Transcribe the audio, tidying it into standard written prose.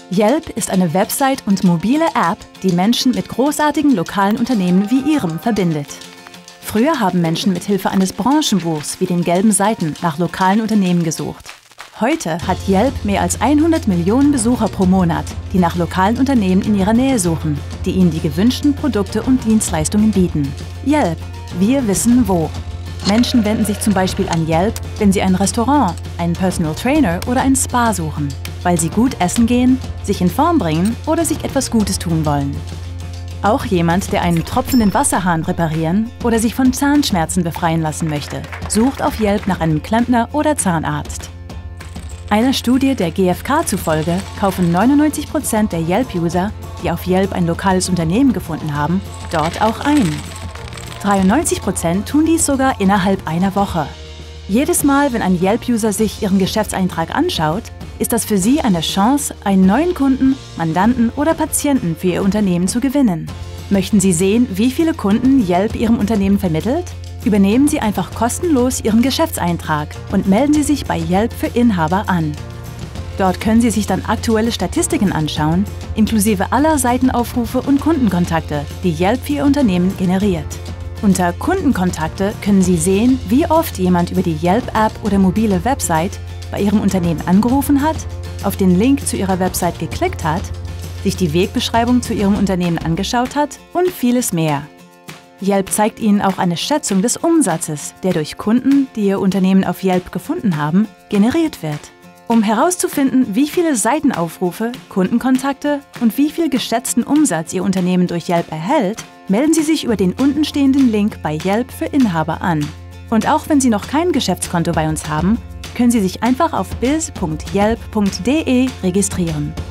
Yelp ist eine Website und mobile App, die Menschen mit großartigen lokalen Unternehmen wie Ihrem verbindet. Früher haben Menschen mit Hilfe eines Branchenbuchs wie den gelben Seiten nach lokalen Unternehmen gesucht. Heute hat Yelp mehr als 100 Millionen Besucher pro Monat, die nach lokalen Unternehmen in ihrer Nähe suchen, die ihnen die gewünschten Produkte und Dienstleistungen bieten. Yelp, wir wissen wo. Menschen wenden sich zum Beispiel an Yelp, wenn sie ein Restaurant, einen Personal Trainer oder ein Spa suchen, weil sie gut essen gehen, sich in Form bringen oder sich etwas Gutes tun wollen. Auch jemand, der einen tropfenden Wasserhahn reparieren oder sich von Zahnschmerzen befreien lassen möchte, sucht auf Yelp nach einem Klempner oder Zahnarzt. Einer Studie der GfK zufolge kaufen 99% der Yelp-User, die auf Yelp ein lokales Unternehmen gefunden haben, dort auch ein. 93% tun dies sogar innerhalb einer Woche. Jedes Mal, wenn ein Yelp-User sich ihren Geschäftseintrag anschaut, ist das für Sie eine Chance, einen neuen Kunden, Mandanten oder Patienten für Ihr Unternehmen zu gewinnen. Möchten Sie sehen, wie viele Kunden Yelp Ihrem Unternehmen vermittelt? Übernehmen Sie einfach kostenlos Ihren Geschäftseintrag und melden Sie sich bei Yelp für Inhaber an. Dort können Sie sich dann aktuelle Statistiken anschauen, inklusive aller Seitenaufrufe und Kundenkontakte, die Yelp für Ihr Unternehmen generiert. Unter Kundenkontakte können Sie sehen, wie oft jemand über die Yelp-App oder mobile Website bei Ihrem Unternehmen angerufen hat, auf den Link zu Ihrer Website geklickt hat, sich die Wegbeschreibung zu Ihrem Unternehmen angeschaut hat und vieles mehr. Yelp zeigt Ihnen auch eine Schätzung des Umsatzes, der durch Kunden, die Ihr Unternehmen auf Yelp gefunden haben, generiert wird. Um herauszufinden, wie viele Seitenaufrufe, Kundenkontakte und wie viel geschätzten Umsatz Ihr Unternehmen durch Yelp erhält, melden Sie sich über den untenstehenden Link bei Yelp für Inhaber an. Und auch wenn Sie noch kein Geschäftskonto bei uns haben, können Sie sich einfach auf biz.yelp.de registrieren.